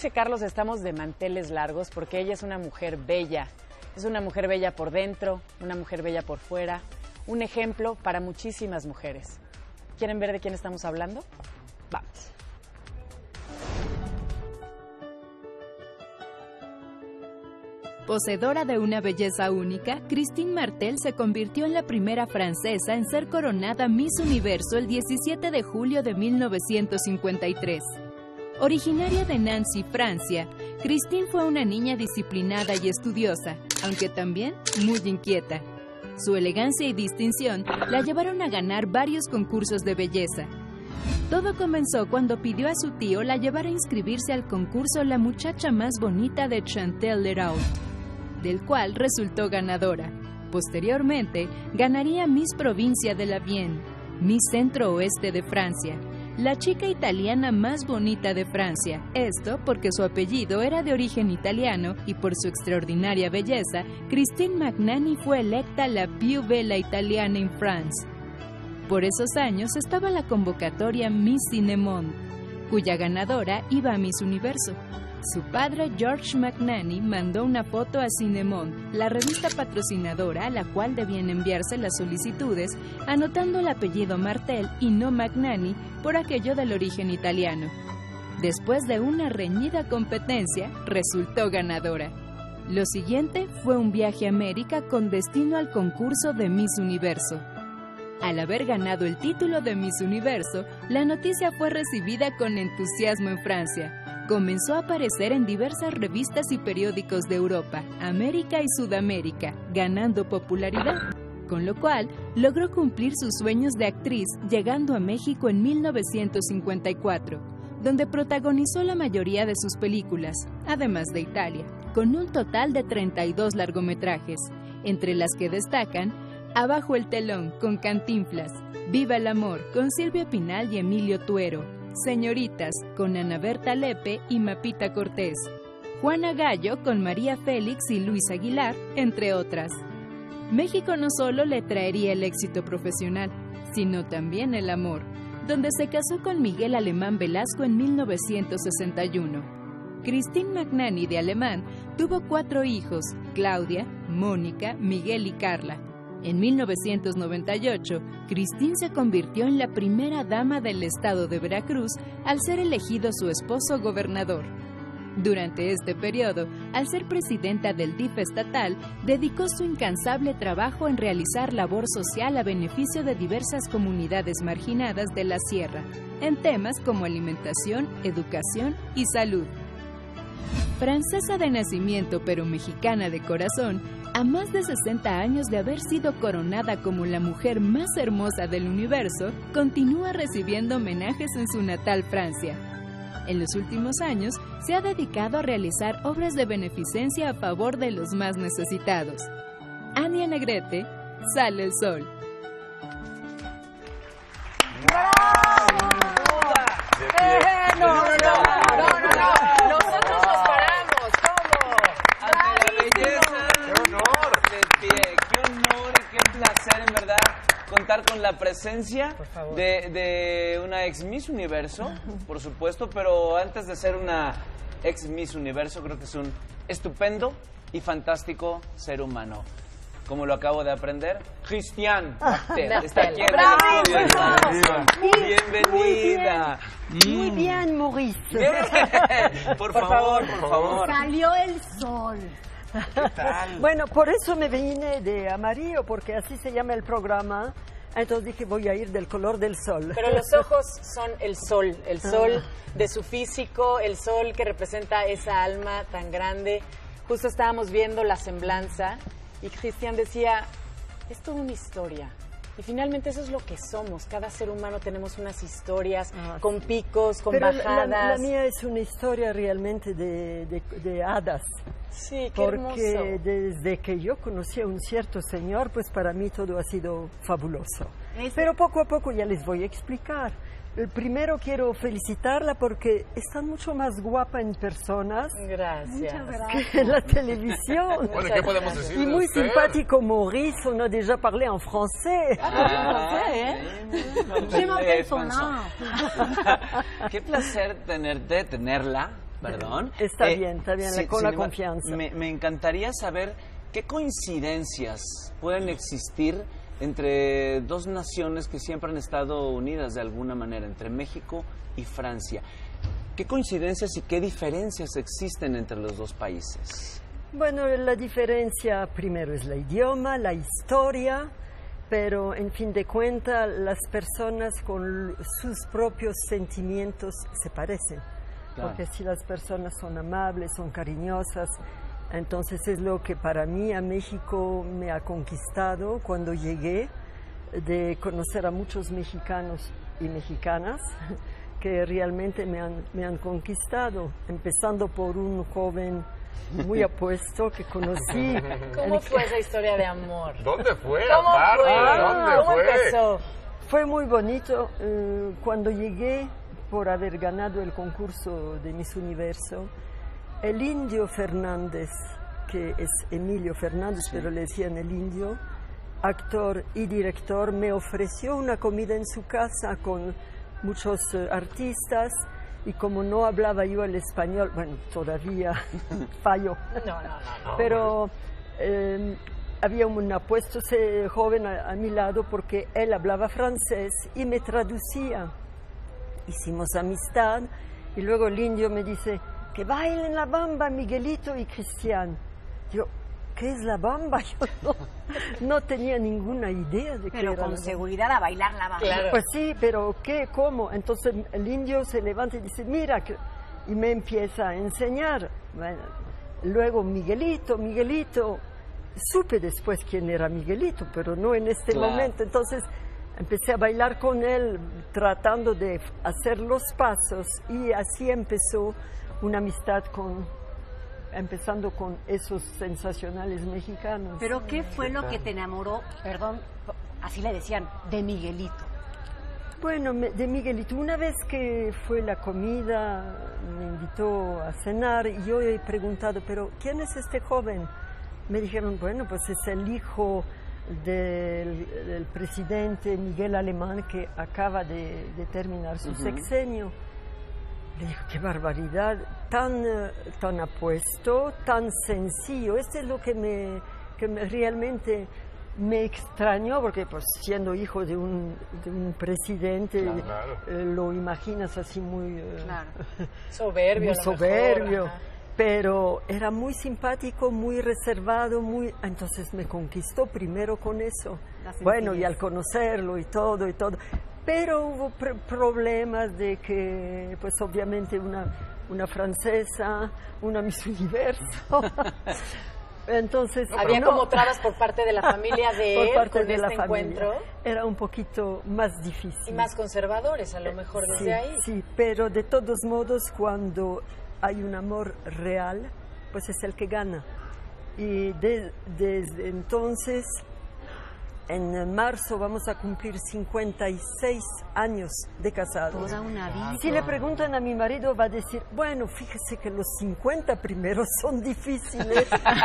dice Carlos, estamos de manteles largos porque ella es una mujer bella. Es una mujer bella por dentro, una mujer bella por fuera. Un ejemplo para muchísimas mujeres. ¿Quieren ver de quién estamos hablando? Vamos. Poseedora de una belleza única, Christine Martel se convirtió en la primera francesa en ser coronada Miss Universo el 17 de julio de 1953. Originaria de Nancy, Francia, Christine fue una niña disciplinada y estudiosa, aunque también muy inquieta. Su elegancia y distinción la llevaron a ganar varios concursos de belleza. Todo comenzó cuando pidió a su tío la llevara a inscribirse al concurso La muchacha más bonita de Chantal-le-Rault, del cual resultó ganadora. Posteriormente, ganaría Miss Provincia de la Vienne, Miss Centro-Oeste de Francia, la chica italiana más bonita de Francia, esto porque su apellido era de origen italiano y por su extraordinaria belleza, Christine Magnani fue electa la Più Bella Italiana en France. Por esos años estaba la convocatoria Miss Cinemonde, cuya ganadora iba a Miss Universo. Su padre, George Magnani, mandó una foto a Cinemonde, la revista patrocinadora a la cual debían enviarse las solicitudes, anotando el apellido Martel y no Magnani por aquello del origen italiano. Después de una reñida competencia, resultó ganadora. Lo siguiente fue un viaje a América con destino al concurso de Miss Universo. Al haber ganado el título de Miss Universo, la noticia fue recibida con entusiasmo en Francia. Comenzó a aparecer en diversas revistas y periódicos de Europa, América y Sudamérica, ganando popularidad, con lo cual logró cumplir sus sueños de actriz llegando a México en 1954, donde protagonizó la mayoría de sus películas, además de Italia, con un total de 32 largometrajes, entre las que destacan Abajo el telón con Cantinflas, Viva el amor con Silvia Pinal y Emilio Tuero, Señoritas con Ana Berta Lepe y Mapita Cortés, Juana Gallo con María Félix y Luis Aguilar, entre otras. México no solo le traería el éxito profesional, sino también el amor, donde se casó con Miguel Alemán Velasco en 1961. Christine Magnani de Alemán tuvo 4 hijos, Claudia, Mónica, Miguel y Carla. En 1998, Christine se convirtió en la primera dama del estado de Veracruz al ser elegido su esposo gobernador. Durante este periodo, al ser presidenta del DIF estatal, dedicó su incansable trabajo en realizar labor social a beneficio de diversas comunidades marginadas de la sierra, en temas como alimentación, educación y salud. Francesa de nacimiento pero mexicana de corazón, a más de 60 años de haber sido coronada como la mujer más hermosa del universo, continúa recibiendo homenajes en su natal Francia. En los últimos años, se ha dedicado a realizar obras de beneficencia a favor de los más necesitados. Ania Negrete, Sale el Sol. Contar con la presencia de una ex Miss Universo, por supuesto, pero antes de ser una ex Miss Universo, creo que es un estupendo y fantástico ser humano. Como lo acabo de aprender, Christine Martel está aquí en el estudio. Bienvenida. Muy bien, Maurice. Por favor. Salió el sol. ¿Qué tal? Bueno, por eso me vine de amarillo, porque así se llama el programa. Entonces dije, voy a ir del color del sol. Pero los ojos son el sol de su físico, el sol que representa esa alma tan grande. Justo estábamos viendo la semblanza y Christian decía, es toda una historia. Y finalmente eso es lo que somos. Cada ser humano tenemos unas historias con picos, con bajadas. La mía es una historia realmente de hadas. Sí, qué porque hermoso. Desde que yo conocí a un cierto señor, pues para mí todo ha sido fabuloso. Pero poco a poco ya les voy a explicar. Primero quiero felicitarla porque está mucho más guapa en personas. Gracias. Que en la televisión. Bueno, ¿qué podemos decir Y de muy usted? simpático Maurice, on a déjà parlé en français. Qué placer tenerla Perdón. Está bien, sí, con la confianza. Me encantaría saber qué coincidencias pueden existir entre dos naciones que siempre han estado unidas de alguna manera, entre México y Francia. ¿Qué coincidencias y qué diferencias existen entre los dos países? Bueno, la diferencia primero es el idioma, la historia, pero en fin de cuentas las personas con sus propios sentimientos se parecen. Claro. Porque si las personas son amables, son cariñosas, entonces es lo que para mí a México me ha conquistado cuando llegué, de conocer a muchos mexicanos y mexicanas que realmente me han conquistado, empezando por un joven muy apuesto que conocí. ¿Cómo fue esa historia de amor? ¿Dónde fue? ¿Cómo empezó? Fue muy bonito. Cuando llegué, por haber ganado el concurso de Miss Universo, el Indio Fernández, que es Emilio Fernández, pero le decían el Indio, actor y director, me ofreció una comida en su casa con muchos artistas, y como no hablaba yo el español, bueno, todavía fallo, pero había un apuesto joven a mi lado porque él hablaba francés y me traducía. Hicimos amistad y luego el Indio me dice que bailen la bamba Miguelito y Cristian. Yo, ¿qué es la bamba? Yo no tenía ninguna idea de qué era. Pero con seguridad a bailar la bamba. Claro. Pues sí, pero ¿qué? ¿Cómo? Entonces el Indio se levanta y dice, mira, y me empieza a enseñar. Bueno, luego Miguelito. Supe después quién era Miguelito, pero no en este momento. Entonces empecé a bailar con él, tratando de hacer los pasos, y así empezó una amistad empezando con esos sensacionales mexicanos. ¿Pero qué fue lo que te enamoró, perdón, así le decían, de Miguelito? Bueno, de Miguelito, una vez que fue la comida, me invitó a cenar, y yo he preguntado, ¿pero quién es este joven? Me dijeron, bueno, pues es el hijo del presidente Miguel Alemán, que acaba de terminar su sexenio. Le digo, qué barbaridad, tan apuesto, tan sencillo. Este es lo que realmente me extrañó, porque pues siendo hijo de un presidente, lo imaginas así muy soberbio. Muy soberbio. Pero era muy simpático, muy reservado, entonces me conquistó primero con eso. Bueno, y al conocerlo y todo. Pero hubo problemas de que, pues obviamente una francesa, una Miss Universo. Entonces había como trabas por parte de la familia de él, por parte con de este la encuentro. Familia. Era un poquito más difícil. Y más conservadores, a lo mejor desde ahí. Sí, pero de todos modos, cuando hay un amor real, pues es el que gana. Y desde entonces, en marzo vamos a cumplir 56 años de casados. Toda una vida. Si le preguntan a mi marido, va a decir, bueno, fíjese que los 50 primeros son difíciles.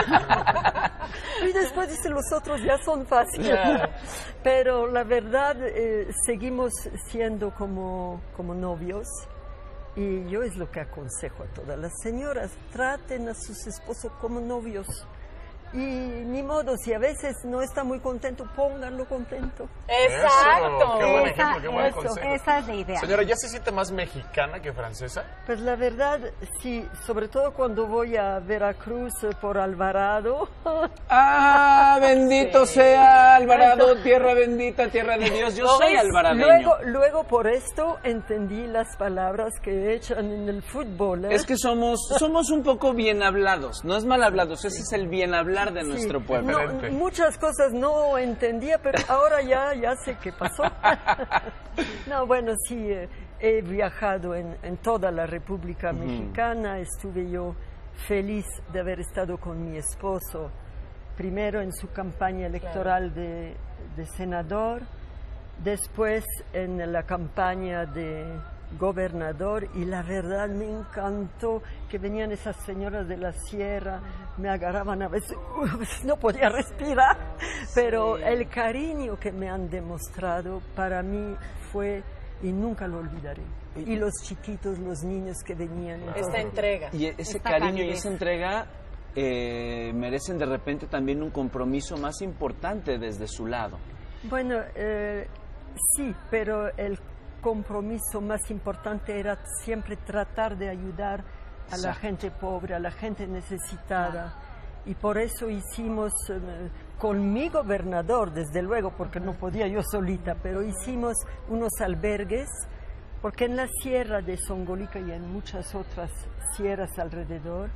Y después dice, los otros ya son fáciles. Pero la verdad, seguimos siendo como novios. Y yo es lo que aconsejo a todas las señoras, traten a sus esposos como novios. Y ni modo, si a veces no está muy contento, pónganlo contento. ¡Exacto! Qué buen ejemplo, qué buen consejo. Esa es la idea. Señora, ¿ya se siente más mexicana que francesa? Pues la verdad, sí, sobre todo cuando voy a Veracruz por Alvarado. ¡Ah, bendito sea Alvarado, tierra bendita, tierra de Dios! Yo soy alvaradeño. Luego por esto entendí las palabras que echan en el fútbol. Es que somos un poco bien hablados, no es mal hablados, ese es el bien hablar de nuestro pueblo. No, muchas cosas no entendía, pero ahora ya sé qué pasó. No, bueno, sí, he viajado en toda la República Mexicana. Estuve yo feliz de haber estado con mi esposo, primero en su campaña electoral de senador, después en la campaña de gobernador, y la verdad me encantó que venían esas señoras de la sierra, me agarraban a veces no podía respirar, pero el cariño que me han demostrado para mí fue y nunca lo olvidaré. Y los chiquitos, los niños que venían. Esta entrega. Y ese cariño y esa entrega merecen de repente también un compromiso más importante desde su lado. Bueno, sí, pero el compromiso más importante era siempre tratar de ayudar a la gente pobre, a la gente necesitada. Y por eso hicimos, con mi gobernador, desde luego, porque no podía yo solita, pero hicimos unos albergues, porque en la sierra de Songolica y en muchas otras sierras alrededor,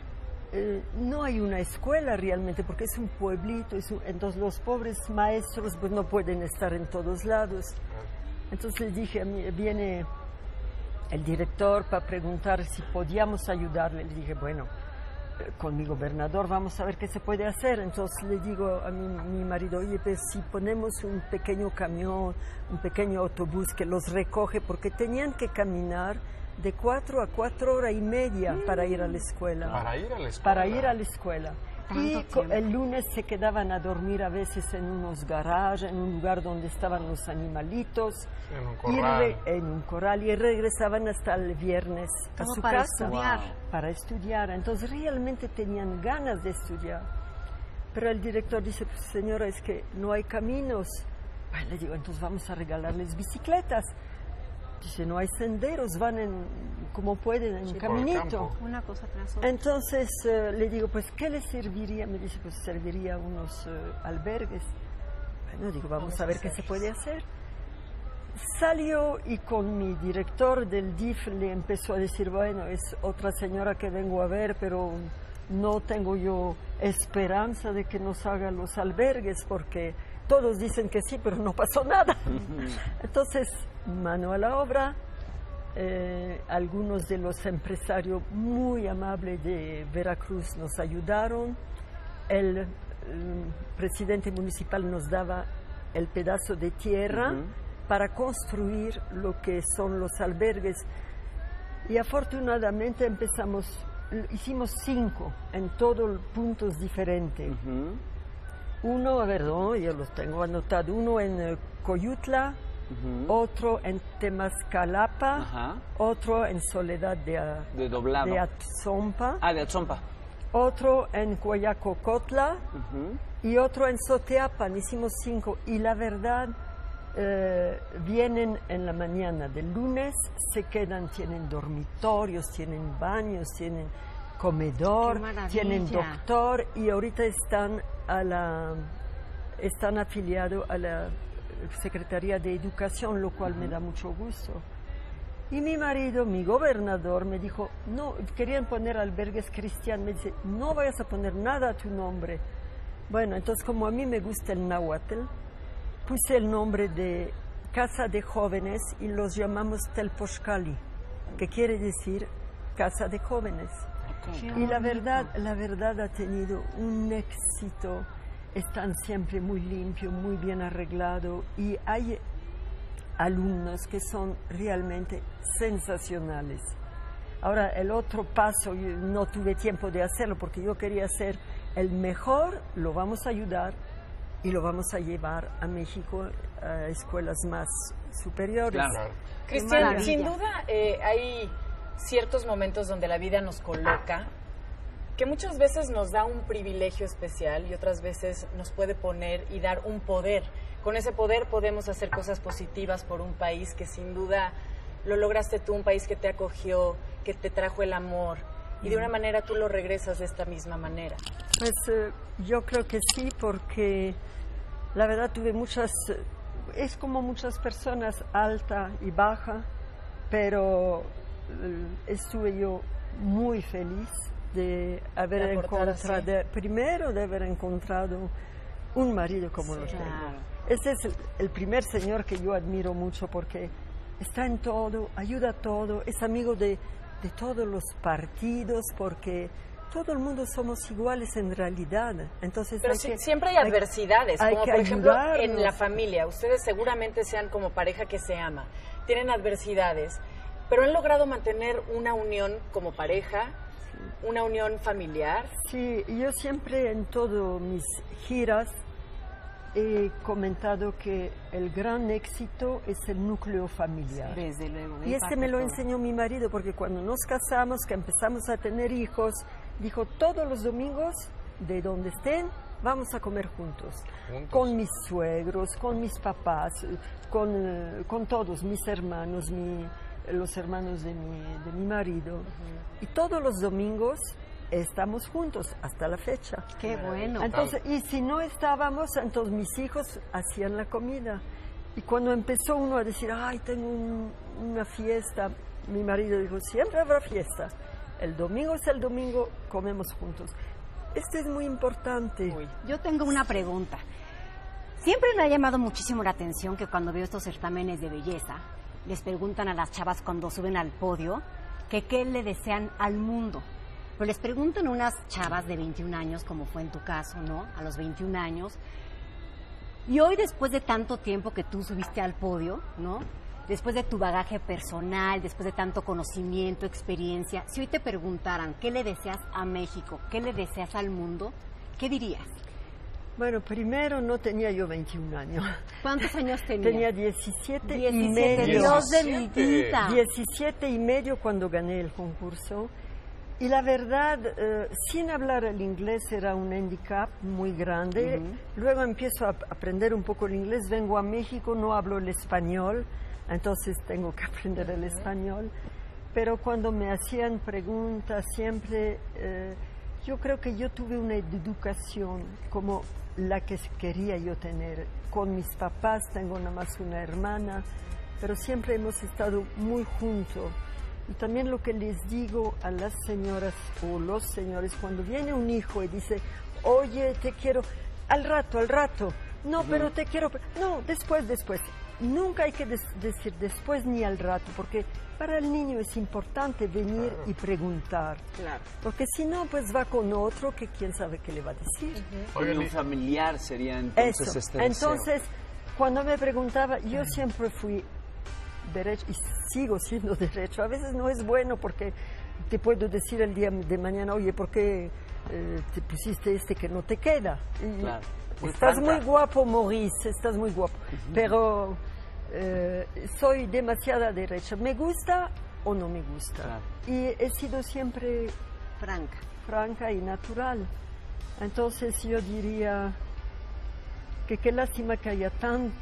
no hay una escuela realmente, porque es un pueblito, entonces los pobres maestros pues no pueden estar en todos lados. Entonces les dije, a mí, viene el director para preguntar si podíamos ayudarle. Le dije, bueno, con mi gobernador vamos a ver qué se puede hacer. Entonces le digo a mi marido, oye, pues si ponemos un pequeño camión, un pequeño autobús que los recoge, porque tenían que caminar de 4 a 4 horas y media para ir a la escuela. ¿Para ir a la escuela? Para ir a la escuela. Y el lunes se quedaban a dormir a veces en unos garajes, en un lugar donde estaban los animalitos. En un corral. En un corral, y regresaban hasta el viernes a su para casa. Estudiar. Para estudiar. Entonces realmente tenían ganas de estudiar. Pero el director dice, pues, señora, es que no hay caminos. Bueno, le digo, entonces vamos a regalarles bicicletas. Dice, no hay senderos, van como pueden, en caminito. Una cosa tras otra. Entonces le digo, pues, ¿qué les serviría? Me dice, pues, serviría unos albergues. Bueno, digo, vamos a ver qué se puede hacer. Salió y con mi director del DIF le empezó a decir, bueno, es otra señora que vengo a ver, pero no tengo yo esperanza de que nos haga los albergues, porque todos dicen que sí, pero no pasó nada. Entonces, mano a la obra. Algunos de los empresarios muy amables de Veracruz nos ayudaron. El presidente municipal nos daba el pedazo de tierra para construir lo que son los albergues. Y afortunadamente hicimos 5 en todos puntos diferentes. Uno, a ver, no, yo los tengo anotados, uno en Coyutla, otro en Temascalapa, otro en Soledad de Atzompa. De Atzompa. Otro en Coyacocotla y otro en Soteapan. Hicimos 5 y la verdad vienen en la mañana del lunes, se quedan, tienen dormitorios, tienen baños, tienen comedor, tienen doctor, y ahorita están afiliados a la Secretaría de Educación, lo cual me da mucho gusto. Y mi marido, mi gobernador, me dijo, no, querían poner albergues cristianos. Me dice, no vayas a poner nada a tu nombre. Bueno, entonces, como a mí me gusta el náhuatl, puse el nombre de Casa de Jóvenes y los llamamos Telpochcali, que quiere decir Casa de Jóvenes. Y la verdad ha tenido un éxito. Están siempre muy limpios, muy bien arreglados, y hay alumnos que son realmente sensacionales. Ahora, el otro paso, yo no tuve tiempo de hacerlo porque yo quería hacer el mejor, lo vamos a ayudar y lo vamos a llevar a México a escuelas más superiores. Claro. Cristian, sin duda hay ciertos momentos donde la vida nos coloca, que muchas veces nos da un privilegio especial y otras veces nos puede poner y dar un poder. Con ese poder podemos hacer cosas positivas por un país que sin duda lo lograste tú, un país que te acogió, que te trajo el amor, y de una manera tú lo regresas de esta misma manera. Pues yo creo que sí, porque la verdad tuve es como muchas personas, alta y baja, pero estuve yo muy feliz de haber encontrado un marido como lo tengo. Ese es el primer señor que yo admiro mucho, porque está en todo, ayuda a todo, es amigo de todos los partidos, porque todo el mundo somos iguales en realidad. Entonces, pero siempre hay adversidades, como por ejemplo en la familia. Ustedes seguramente sean como pareja que se ama, tienen adversidades, pero han logrado mantener una unión como pareja, una unión familiar. Sí, yo siempre en todas mis giras he comentado que el gran éxito es el núcleo familiar. Desde luego. Y me lo enseñó mi marido, porque cuando nos casamos, que empezamos a tener hijos, dijo, todos los domingos, de donde estén, vamos a comer juntos. Con mis suegros, con mis papás, con todos, mis hermanos, los hermanos de mi marido. Y todos los domingos estamos juntos hasta la fecha. Qué bueno. Entonces, y si no estábamos, entonces mis hijos hacían la comida. Y cuando empezó uno a decir, ay, tengo una fiesta, mi marido dijo, siempre habrá fiesta. El domingo es el domingo, comemos juntos. Esto es muy importante. Yo tengo una pregunta. Siempre me ha llamado muchísimo la atención que cuando veo estos certámenes de belleza, les preguntan a las chavas cuando suben al podio que qué le desean al mundo. Pero les preguntan a unas chavas de 21 años, como fue en tu caso, ¿no? A los 21 años. Y hoy, después de tanto tiempo que tú subiste al podio, ¿no? Después de tu bagaje personal, después de tanto conocimiento, experiencia, si hoy te preguntaran qué le deseas a México, qué le deseas al mundo, ¿qué dirías? Bueno, primero no tenía yo 21 años. ¿Cuántos años tenías? Tenía 17 y medio. Dios de mi vida. 17 y medio cuando gané el concurso. Y la verdad, sin hablar el inglés era un handicap muy grande. Luego empiezo a aprender un poco el inglés. Vengo a México, no hablo el español, entonces tengo que aprender el español. Pero cuando me hacían preguntas siempre, yo creo que yo tuve una educación como la que quería yo tener. Con mis papás, tengo nada más una hermana, pero siempre hemos estado muy juntos. Y también lo que les digo a las señoras o los señores, cuando viene un hijo y dice, oye, te quiero, al rato, no, pero te quiero, no, después. Nunca hay que decir después ni al rato, porque para el niño es importante venir y preguntar. Claro. Porque si no, pues va con otro que quién sabe qué le va a decir. Un familiar sería entonces Eso. este deseo. Entonces, cuando me preguntaba, yo siempre fui derecho y sigo siendo derecho. A veces no es bueno porque te puedo decir el día de mañana, oye, ¿por qué te pusiste que no te queda? Y Claro. estás muy guapo, Maurice, estás muy guapo. Pero soy demasiada derecha. ¿Me gusta o no me gusta? Claro. Y he sido siempre Franca. y natural. Entonces yo diría que qué lástima que haya tantos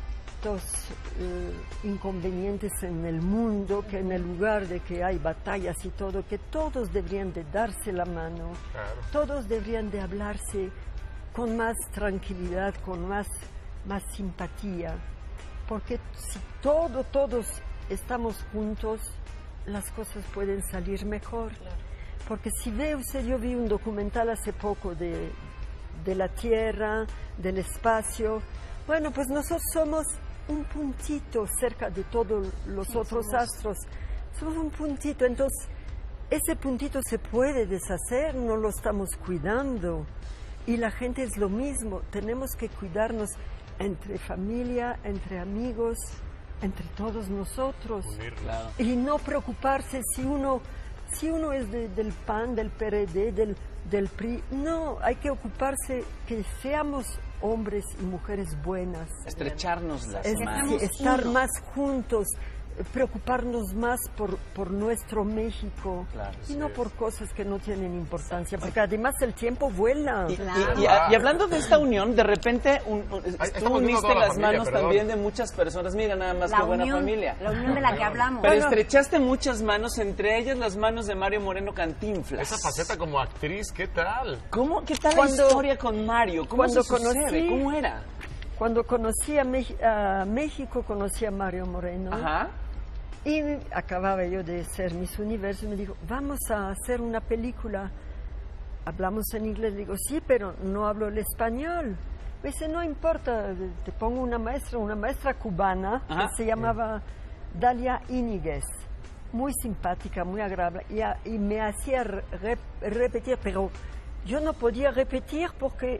inconvenientes en el mundo, que en el lugar de que hay batallas y todo, que todos deberían de darse la mano, todos deberían de hablarse con más tranquilidad, con más simpatía, porque si todos estamos juntos, las cosas pueden salir mejor. Porque si ve usted, yo vi un documental hace poco de la Tierra, del espacio. Bueno, pues nosotros somos un puntito cerca de todos los otros astros. Somos un puntito, entonces ese puntito se puede deshacer, no lo estamos cuidando. Y la gente es lo mismo, tenemos que cuidarnos entre familia, entre amigos, entre todos nosotros. Claro. Y no preocuparse si uno es del PAN, del PRD, del PRI. No, hay que ocuparse que seamos hombres y mujeres buenas. Estrecharnos las Es manos. decir, estar más juntos, preocuparnos más por nuestro México, Claro, y no por cosas que no tienen importancia, porque además el tiempo vuela. Y hablando de esta unión, de repente tú uniste las manos perdón. también de muchas personas. Mira nada más qué buena familia. La unión de la que hablamos. Pero estrechaste muchas manos, entre ellas las manos de Mario Moreno Cantinflas. Esa faceta como actriz, ¿qué tal? ¿Qué tal la historia con Mario? ¿Cómo cuando se sucede? ¿Cómo era? Cuando conocí a México, conocí a Mario Moreno. Ajá. Y acababa yo de ser Miss Universo y me dijo, vamos a hacer una película. Hablamos en inglés. Le digo, sí, pero no hablo el español. Me dice, no importa, te pongo una maestra cubana. Ajá. Que se llamaba Dalia Íñiguez. Muy simpática, muy agradable. Y me hacía repetir, pero yo no podía repetir porque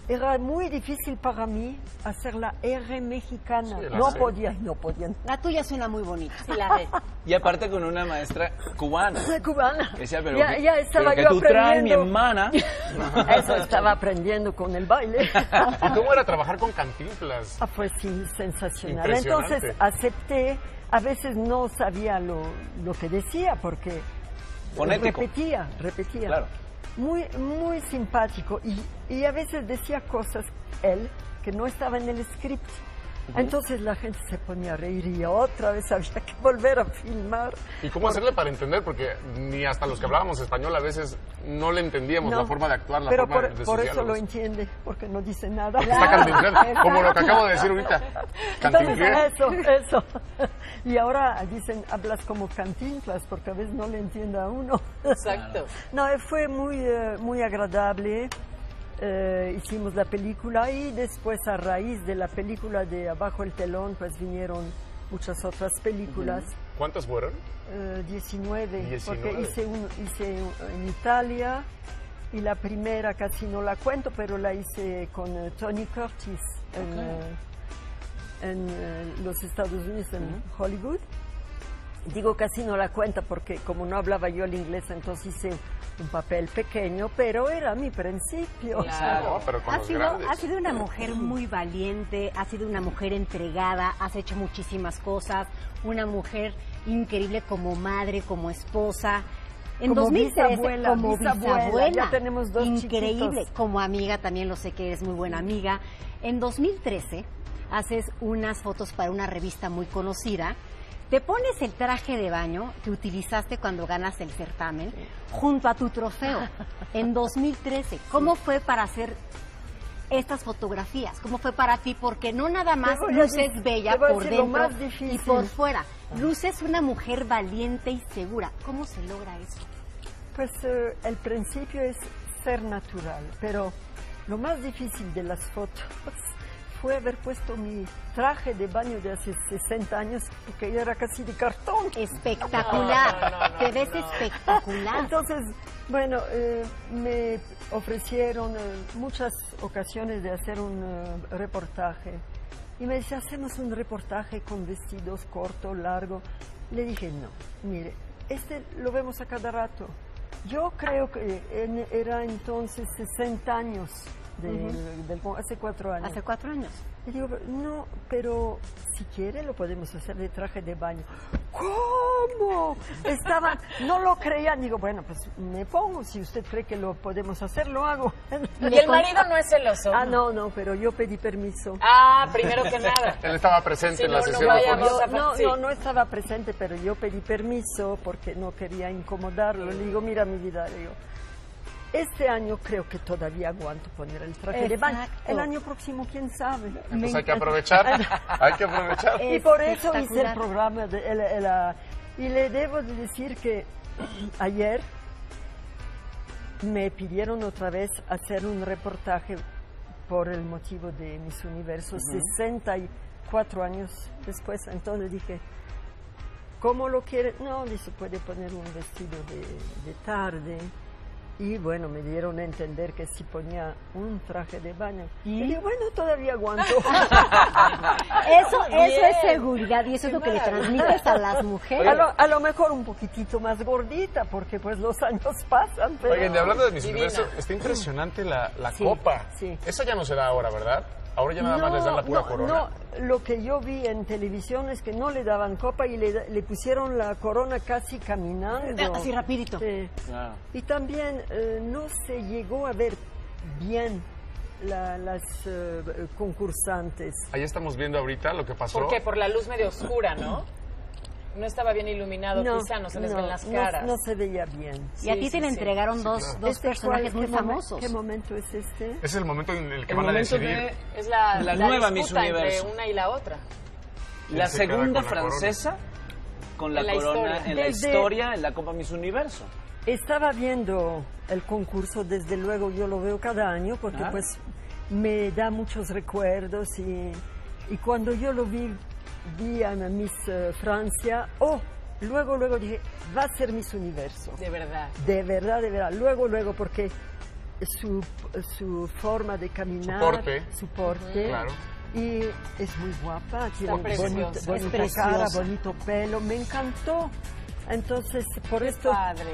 era muy difícil para mí hacer la R mexicana. Sí, no sé. podían. La tuya suena muy bonita. Sí, la D. Y aparte con una maestra cubana. Cubana. Que decía, pero ya estaba pero que yo tú traes, mi aprendiendo. hermana. Eso estaba aprendiendo con el baile. ¿Y cómo era trabajar con Cantinflas? Fue sí, sensacional. Impresionante. Entonces acepté, a veces no sabía lo que decía porque Fonético. repetía. Claro. Muy, muy simpático y a veces decía cosas él que no estaba en el script. Entonces la gente se ponía a reír y otra vez había que volver a filmar. ¿Y cómo hacerle para entender? Porque ni hasta los que hablábamos español a veces no le entendíamos No, la forma de actuar, la pero forma de sus por eso diálogos. lo entiende, porque no dice nada. Está Cantinflas, como lo que acabo de decir ahorita. Entonces, Cantinflas. eso. Y ahora dicen, hablas como Cantinflas, porque a veces no le entiende a uno. Exacto. No, fue muy agradable. Hicimos la película y después a raíz de la película de Abajo el telón, pues vinieron muchas otras películas. ¿Cuántas fueron? 19, porque 19. hice en Italia y la primera casi no la cuento, pero la hice con Tony Curtis en los Estados Unidos, en Hollywood. Digo casi no la cuenta porque como no hablaba yo el inglés, entonces hice un papel pequeño, pero era mi principio. No, pero con los grandes. Has sido una mujer muy valiente, has sido una mujer entregada, has hecho muchísimas cosas, una mujer increíble como madre, como esposa. En Como 2013, bisabuela, como bisabuela, ya tenemos 2 increíble, chiquitos. como amiga también lo sé que eres muy buena amiga. En 2013 haces unas fotos para una revista muy conocida. Te pones el traje de baño que utilizaste cuando ganas el certamen junto a tu trofeo en 2013. ¿Cómo fue para hacer estas fotografías? ¿Cómo fue para ti? Porque no nada más Te voy a luces decir- bella te voy a por decir lo dentro más difícil. y por fuera. Luces una mujer valiente y segura. ¿Cómo se logra eso? Pues el principio es ser natural, pero lo más difícil de las fotos fue haber puesto mi traje de baño de hace 60 años, porque ya era casi de cartón. Espectacular. Te ves espectacular. Entonces, bueno, me ofrecieron muchas ocasiones de hacer un reportaje. Y me dice, hacemos un reportaje con vestidos corto, largo. Le dije, no, mire, lo vemos a cada rato. Yo creo que era entonces 60 años, hace 4 años. Hace 4 años. Y digo, no, pero si quiere lo podemos hacer de traje de baño. ¿Cómo? No lo creían. Digo, bueno, pues me pongo. Si usted cree que lo podemos hacer, lo hago. ¿Y el marido no es celoso? No, pero yo pedí permiso. Primero que nada. Él estaba presente Sí, en la no sesión de vayamos fotos. a- No estaba presente, pero yo pedí permiso porque no quería incomodarlo. Le digo, mira mi vida, le digo, este año creo que todavía aguanto poner el traje de baño. Exacto. El año próximo, quién sabe. Pues hay que aprovechar, hay que aprovechar. Y por eso hice el Espectacular. programa. Y le debo de decir que ayer me pidieron otra vez hacer un reportaje por el motivo de Miss Universo, 64 años después. Entonces dije, ¿cómo lo quiere? No, dice, puede poner un vestido de tarde. Y bueno, me dieron a entender que si ponía un traje de baño. Y digo, bueno, todavía aguanto. Eso es seguridad y eso es lo que le transmites a las mujeres. A lo mejor un poquitito más gordita, porque pues los años pasan. Pero... Oigan, y hablando de Miss Divina. Universo, está impresionante la Sí, copa. sí. Esa ya no se da ahora, ¿verdad? Ahora ya nada más les dan la pura corona. No, lo que yo vi en televisión es que no le daban copa y le pusieron la corona casi caminando. Así rapidito. Sí. Claro. Y también no se llegó a ver bien las concursantes. Ahí estamos viendo ahorita lo que pasó. ¿Por qué? Por la luz medio oscura, ¿no? No estaba bien iluminado, quizá, no se les ven las caras. No se veía bien. Y a ti te le entregaron dos personajes muy ¿Qué famosos. ¿Qué momento es este? Ese es el momento en el que El van a momento decidir. Es la nueva disputa Miss entre Universo. una y la otra. La se queda segunda con la francesa con la En la corona historia. en la Desde- historia en la Copa Miss Universo. Estaba viendo el concurso, desde luego yo lo veo cada año porque Ah. pues me da muchos recuerdos y cuando yo lo vi a Miss Francia, luego dije, va a ser Miss Universo. De verdad. De verdad, luego, porque su forma de caminar, su porte. Claro. Y es muy guapa, tiene bonita es cara, bonito pelo, me encantó. Entonces, por esto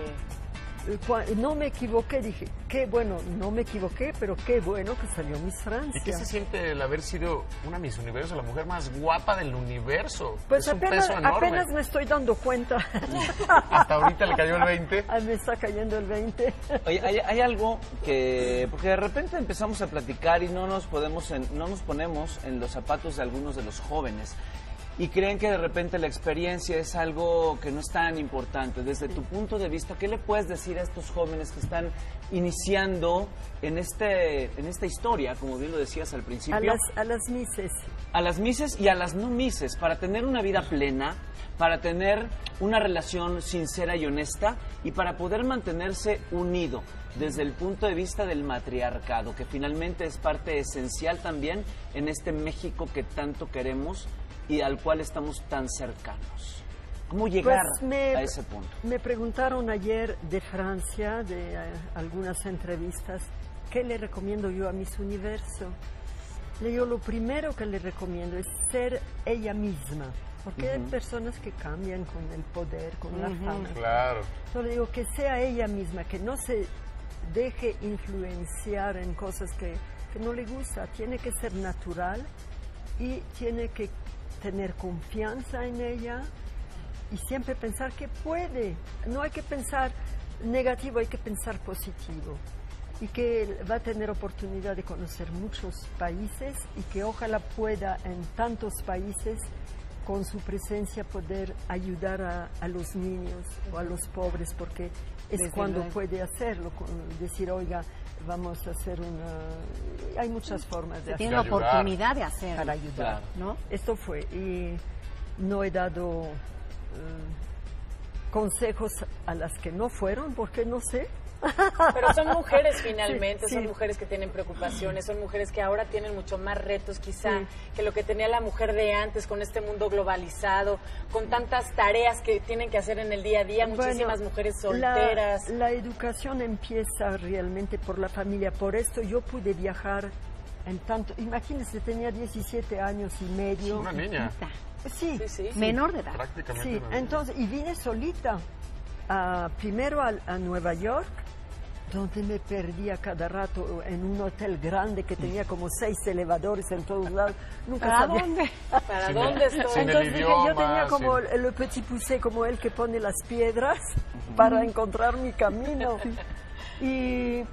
no me equivoqué, dije, qué bueno, no me equivoqué, pero qué bueno que salió Miss Francia. ¿Y qué se siente el haber sido una Miss Universo, la mujer más guapa del universo? Pues es un peso enorme. apenas me estoy dando cuenta. Hasta ahorita le cayó el 20. Me está cayendo el 20. Oye, hay algo que, porque de repente empezamos a platicar y no nos ponemos en los zapatos de algunos de los jóvenes. Y creen que de repente la experiencia es algo que no es tan importante. Desde tu punto de vista, ¿qué le puedes decir a estos jóvenes que están iniciando en esta historia, como bien lo decías al principio? A las misses. A las misses y a las no misses, para tener una vida plena, para tener una relación sincera y honesta y para poder mantenerse unido desde el punto de vista del matriarcado, que finalmente es parte esencial también en este México que tanto queremos y al cual estamos tan cercanos. ¿Cómo llegar a ese punto? Me preguntaron ayer de Francia, de algunas entrevistas, ¿qué le recomiendo yo a Miss Universo? Le digo, lo primero que le recomiendo es ser ella misma, porque hay personas que cambian con el poder, con la fama. Claro. Yo le digo que sea ella misma, que no se deje influenciar en cosas que no le gusta, tiene que ser natural y tiene que tener confianza en ella y siempre pensar que puede. No hay que pensar negativo, hay que pensar positivo. Y que va a tener oportunidad de conocer muchos países y que ojalá pueda en tantos países con su presencia poder ayudar a los niños o a los pobres, porque es cuando puede hacerlo, decir, oiga, vamos a hacer hay muchas formas de hacerlo. Tiene la oportunidad de hacerlo. Para ayudar, ¿no? Esto fue, y no he dado consejos a las que no fueron, porque no sé. Pero son mujeres finalmente, sí. Son mujeres que tienen preocupaciones, son mujeres que ahora tienen mucho más retos quizá que lo que tenía la mujer de antes con este mundo globalizado, con tantas tareas que tienen que hacer en el día a día, muchísimas mujeres solteras. La educación empieza realmente por la familia, por esto yo pude viajar en tanto, imagínense, tenía 17 años y medio. Una niña. Sí. Menor de edad. Prácticamente. Sí, entonces, y vine solita, primero a Nueva York, donde me perdía cada rato en un hotel grande que tenía como 6 elevadores en todos lados. Nunca sabía. ¿Dónde? ¿Para dónde estoy? Entonces dije, yo tenía como el petit poussé, como el que pone las piedras para encontrar mi camino. Y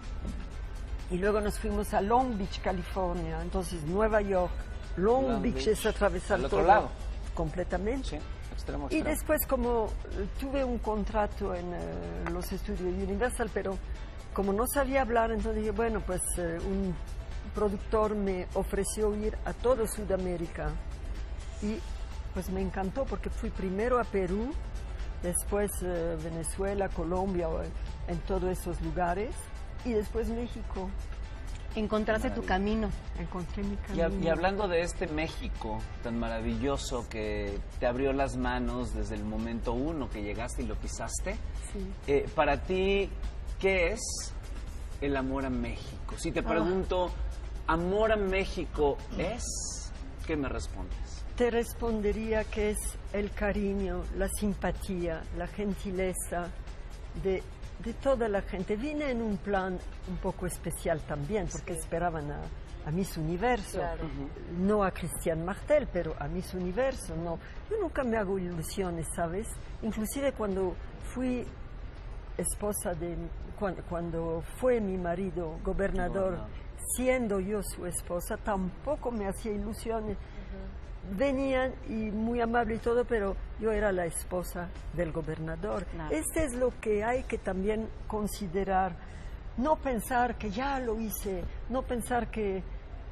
luego nos fuimos a Long Beach, California. Entonces Nueva York, Long Beach es atravesar todo lado. Completamente. Sí. Extremo. Y después, como tuve un contrato en los estudios Universal, pero como no sabía hablar, entonces dije, bueno, pues un productor me ofreció ir a todo Sudamérica. Y pues me encantó, porque fui primero a Perú, después Venezuela, Colombia, en todos esos lugares, y después México. Encontraste tu camino. Encontré mi camino. Y hablando de este México tan maravilloso que te abrió las manos desde el momento uno que llegaste y lo pisaste, para ti, ¿qué es el amor a México? Si te pregunto, ¿amor a México es? ¿Qué me respondes? Te respondería que es el cariño, la simpatía, la gentileza de toda la gente. Vine en un plan un poco especial también, porque esperaban a Miss Universo, claro. No a Christian Martel, pero a Miss Universo, no. Yo nunca me hago ilusiones, ¿sabes? Inclusive cuando fui esposa cuando fue mi marido gobernador, siendo yo su esposa, tampoco me hacía ilusiones. Venían y muy amable y todo, pero yo era la esposa del gobernador. Claro. Este es lo que hay que también considerar. No pensar que ya lo hice, no pensar que...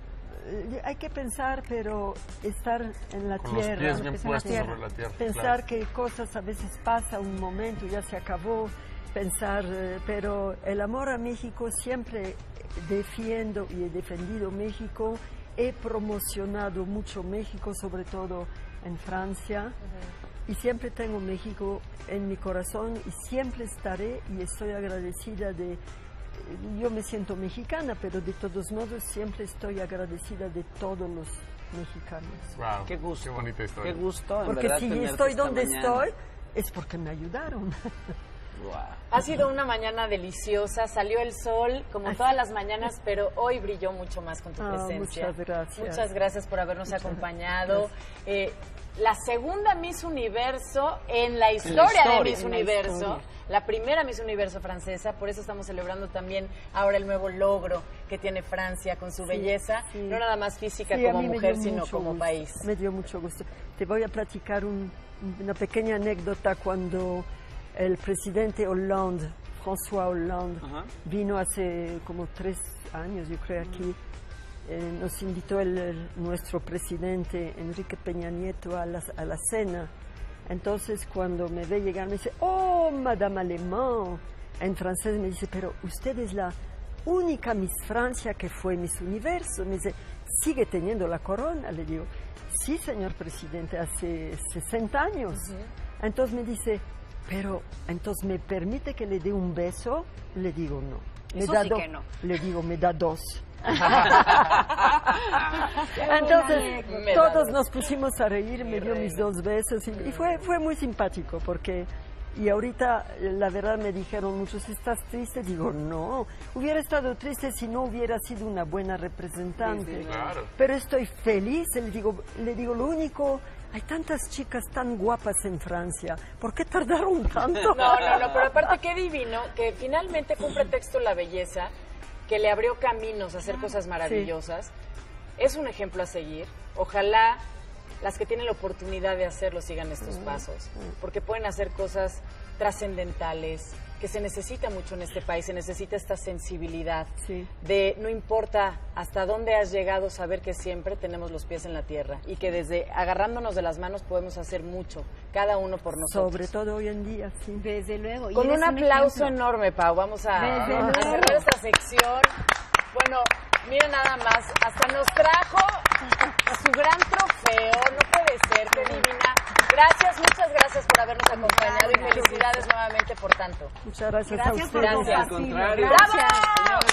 hay que pensar, pero estar en la tierra. Los pies bien puestos sobre la tierra. Pensar que cosas a veces pasa un momento, ya se acabó. Pensar, pero el amor a México siempre defiendo y he defendido México. He promocionado mucho México, sobre todo en Francia, y siempre tengo México en mi corazón y siempre estaré, y estoy agradecida de yo me siento mexicana, pero de todos modos siempre estoy agradecida de todos los mexicanos. Wow, qué gusto. Qué bonita historia. Qué gusto, en Porque verdad, si tenerte estoy esta donde mañana. estoy, es porque me ayudaron. Wow. Ha sido una mañana deliciosa, salió el sol como todas las mañanas, pero hoy brilló mucho más con tu presencia. Muchas gracias. Muchas gracias por habernos acompañado. La segunda Miss Universo en la historia de Miss Universo, la primera Miss Universo francesa, por eso estamos celebrando también ahora el nuevo logro que tiene Francia con su belleza, no nada más física como mujer, sino como país. Me dio mucho gusto. Te voy a platicar una pequeña anécdota cuando el presidente Hollande, François Hollande, vino hace como 3 años, yo creo, aquí. Nos invitó nuestro presidente Enrique Peña Nieto a la cena. Entonces, cuando me ve llegar, me dice, oh, Madame Alemán. En francés me dice, pero usted es la única Miss Francia que fue Miss Universo. Me dice, ¿sigue teniendo la corona? Le digo, sí, señor presidente, hace 60 años. Entonces me dice, pero, entonces, ¿me permite que le dé un beso? Le digo, no. Eso sí que no. Le digo, me da 2. Entonces todos nos pusimos a reír, me dio mis 2 besos y fue muy simpático porque y ahorita la verdad me dijeron muchos, ¿estás triste? Digo, no, hubiera estado triste si no hubiera sido una buena representante, claro. Pero estoy feliz. Le digo lo único, hay tantas chicas tan guapas en Francia, ¿por qué tardaron tanto? No, pero aparte qué divino que finalmente fue un pretexto la belleza que le abrió caminos a hacer cosas maravillosas. Es un ejemplo a seguir. Ojalá las que tienen la oportunidad de hacerlo sigan estos pasos, porque pueden hacer cosas trascendentales, que se necesita mucho en este país, se necesita esta sensibilidad de no importa hasta dónde has llegado, saber que siempre tenemos los pies en la tierra y que desde agarrándonos de las manos podemos hacer mucho, cada uno por nosotros. Sobre todo hoy en día, sí. Desde luego. Con un aplauso enorme, Pau. Vamos a cerrar esta sección. Bueno, miren nada más, hasta nos trajo su gran trofeo, no puede ser, qué divina. Gracias, muchas gracias por habernos acompañado y felicidades nuevamente por tanto. Muchas gracias a Gracias ustedes. por Gracias. compartir. Al contrario. Gracias. ¡Bravo!